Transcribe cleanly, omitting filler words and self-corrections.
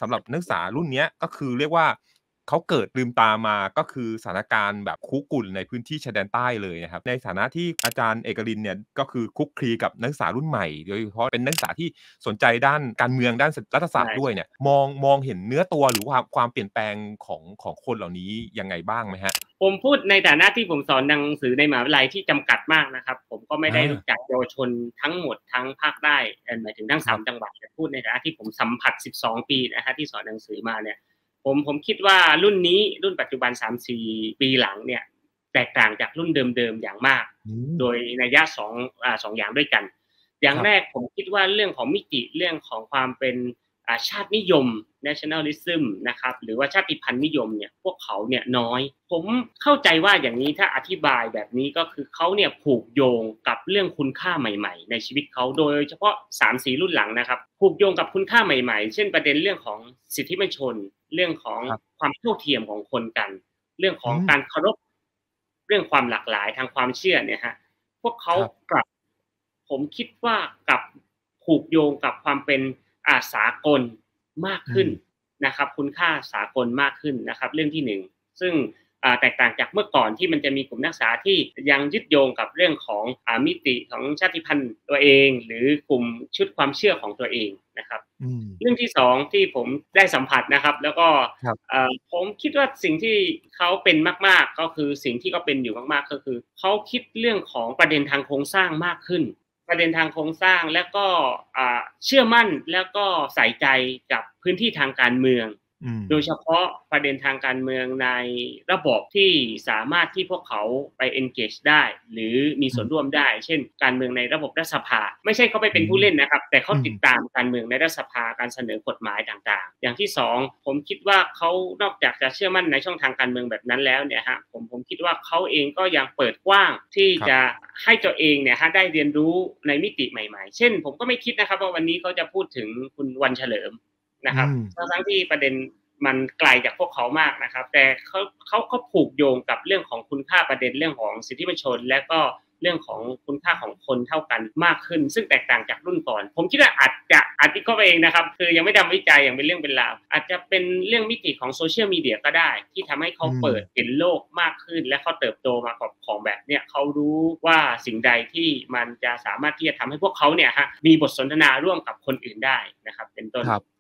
สำหรับนักศึกษารุ่นเนี้ยก็คือเรียกว่าเขาเกิดลืมตามาก็คือสถานการณ์แบบคุกรุ่นในพื้นที่ชายแดนใต้เลยนะครับในฐานะที่อาจารย์เอกลินเนี่ยก็คือคลุกคลีกับนักศึกษารุ่นใหม่โดยเฉพาะเป็นนักศึกษาที่สนใจด้านการเมืองด้านรัฐศาสตร์ด้วยเนี่ยมองเห็นเนื้อตัวหรือความเปลี่ยนแปลงของคนเหล่านี้ยังไงบ้างไหมฮะผมพูดในฐานะที่ผมสอนหนังสือในมหาวิทยาลัยที่จำกัดมากนะครับผมก็ไม่ได้รู้จักเยาวชนทั้งหมดทั้งภาคใต้หมายถึงทั้ง3จังหวัดแต่พูดในฐานะที่ผมสัมผัส12ปีนะฮะที่สอนหนังสือมาเนี่ยผมคิดว่ารุ่นนี้รุ่นปัจจุบัน3-4ปีหลังเนี่ยแตกต่างจากรุ่นเดิมๆอย่างมากโดยนัยยะ2อย่างด้วยกันอย่างแรกผมคิดว่าเรื่องของมิติเรื่องของความเป็นชาตินิยม nationalism นะครับหรือว่าชาติพันธุ์นิยมเนี่ยพวกเขาเนี่ยน้อยผมเข้าใจว่าอย่างนี้ถ้าอธิบายแบบนี้ก็คือเขาเนี่ยผูกโยงกับเรื่องคุณค่าใหม่ๆในชีวิตเขาโดยเฉพาะ3-4รุ่นหลังนะครับผูกโยงกับคุณค่าใหม่ๆเช่นประเด็นเรื่องของสิทธิมนุษยชนเรื่องของความเท่าเทียมของคนกันเรื่องของการเคารพเรื่องความหลากหลายทางความเชื่อเนี่ยฮะพวกเขากลับผมคิดว่ากลับผูกโยงกับความเป็นสากลมากขึ้นนะครับคุณค่าสากลมากขึ้นนะครับเรื่องที่1ซึ่งแตกต่างจากเมื่อก่อนที่มันจะมีกลุ่มนักศึกษาที่ยังยึดโยงกับเรื่องของมิติของชาติพันธุ์ตัวเองหรือกลุ่มชุดความเชื่อของตัวเองนะครับเรื่องที่2ที่ผมได้สัมผัสนะครับแล้วก็ผมคิดว่าสิ่งที่เขาเป็นมากๆก็คือสิ่งที่เขาเป็นอยู่มากๆก็คือเขาคิดเรื่องของประเด็นทางโครงสร้างมากขึ้นประเด็นทางโครงสร้างแล้วก็เชื่อมั่นแล้วก็ใส่ใจกับพื้นที่ทางการเมืองโดยเฉพาะประเด็นทางการเมืองในระบบที่สามารถที่พวกเขาไป engage ได้หรือมีส่วนร่วมได้เช่นการเมืองในระบบรัฐสภาไม่ใช่เขาไปเป็นผู้เล่นนะครับแต่เขาติดตามการเมืองในรัฐสภาการเสนอกฎหมายต่างๆอย่างที่2ผมคิดว่าเขานอกจากจะเชื่อมั่นในช่องทางการเมืองแบบนั้นแล้วเนี่ยฮะผมคิดว่าเขาเองก็ยังเปิดกว้างที่จะให้ตัวเองเนี่ยฮะได้เรียนรู้ในมิติใหม่ๆเช่นผมก็ไม่คิดนะครับว่าวันนี้เขาจะพูดถึงคุณวันเฉลิมนะครับทั้งที่ประเด็นมันไกลจากพวกเขามากนะครับแต่เขาผูกโยงกับเรื่องของคุณค่าประเด็นเรื่องของสิทธิมนุษยชนและก็เรื่องของคุณค่าของคนเท่ากันมากขึ้นซึ่งแตกต่างจากรุ่นก่อนผมคิดว่าอาจวิเคราะห์เองนะครับคือยังไม่ทำวิจัยอย่างเป็นเรื่องเป็นราวอาจจะเป็นเรื่องมิติของโซเชียลมีเดียก็ได้ที่ทำให้เขาเปิดเห็นโลกมากขึ้นและเขาเติบโตมากับของแบบเนี้ยเขารู้ว่าสิ่งใดที่มันจะสามารถที่จะทำให้พวกเขาเนี่ยฮะมีบทสนทนาร่วมกับคนอื่นได้นะครับเป็นต้น